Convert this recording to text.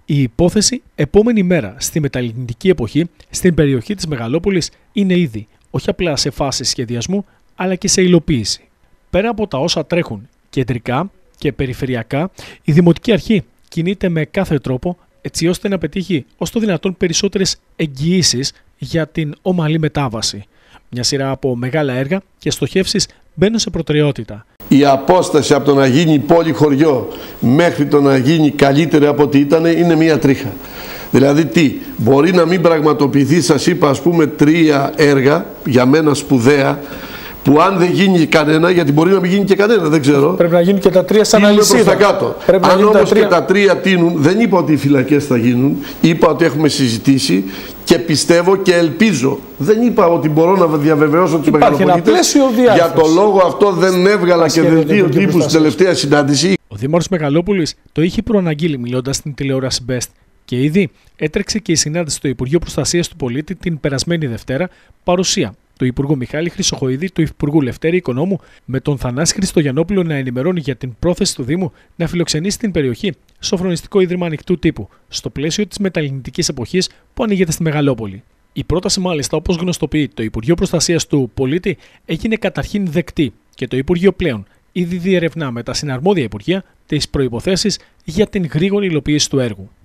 Η υπόθεση επόμενη μέρα στη μεταλλινική εποχή στην περιοχή της Μεγαλόπολης είναι ήδη όχι απλά σε φάση σχεδιασμού αλλά και σε υλοποίηση. Πέρα από τα όσα τρέχουν κεντρικά και περιφερειακά, η Δημοτική Αρχή κινείται με κάθε τρόπο έτσι ώστε να πετύχει ως το δυνατόν περισσότερες εγγυήσεις για την ομαλή μετάβαση. Μια σειρά από μεγάλα έργα και στοχεύσεις μπαίνουν σε προτεραιότητα. Η απόσταση από το να γίνει πόλη χωριό μέχρι το να γίνει καλύτερη από ό,τι ήταν είναι μία τρίχα. Δηλαδή τι, μπορεί να μην πραγματοποιηθεί, σας είπα ας πούμε 3 έργα για μένα σπουδαία, που αν δεν γίνει κανένα, γιατί μπορεί να μην γίνει και κανένα, δεν ξέρω. Πρέπει να γίνουν και τα 3 σαν αλυσίδα. Αν όμως και τα 3 τείνουν, δεν είπα ότι οι φυλακές θα γίνουν, είπα ότι έχουμε συζητήσει και πιστεύω και ελπίζω. Δεν είπα ότι μπορώ να διαβεβαιώσω τους μεγαλοπολίτες. Για το λόγο αυτό δεν έβγαλα και δελτίο τύπου στην τελευταία συνάντηση. Ο Δήμαρχος Μεγαλόπολης το είχε προαναγγείλει μιλώντας στην τηλεόραση Best και ήδη έτρεξε και η συνάντηση στο Υπουργείο Προστασίας του Πολίτη την περασμένη Δευτέρα, παρουσία του Υπουργού Μιχάλη Χρυσοχοϊδή, του Υπουργού Λευτέρη Οικονόμου, με τον Θανάση Χριστογιαννόπουλο να ενημερώνει για την πρόθεση του Δήμου να φιλοξενήσει την περιοχή Σοφρονιστικό Ίδρυμα Ανοιχτού Τύπου, στο πλαίσιο της μεταλλινικής εποχής που ανοίγεται στη Μεγαλόπολη. Η πρόταση, μάλιστα, όπως γνωστοποιεί το Υπουργείο Προστασίας του Πολίτη, έγινε καταρχήν δεκτή και το Υπουργείο πλέον ήδη διερευνά με τα συναρμόδια Υπουργεία τις προϋποθέσεις για την γρήγορη υλοποίηση του έργου.